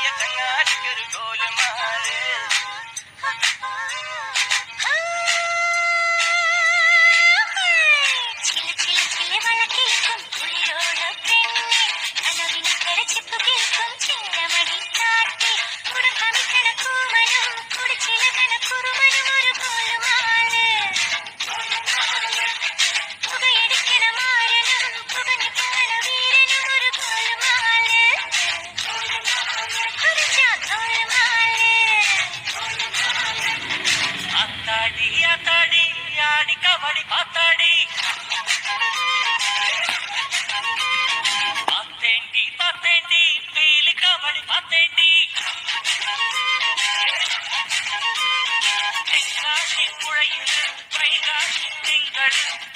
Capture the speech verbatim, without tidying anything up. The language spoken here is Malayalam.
ചങ്ങാതിക്കൊരു ഗോലുമാല് ఆతాడి ఆడి కబడి పాతాడి పాతేంటి పాతేంటి పీలి కబడి పాతేంటి തെങ്കാശി പുഴയിൽ വൈകാശി തിങ്കൾ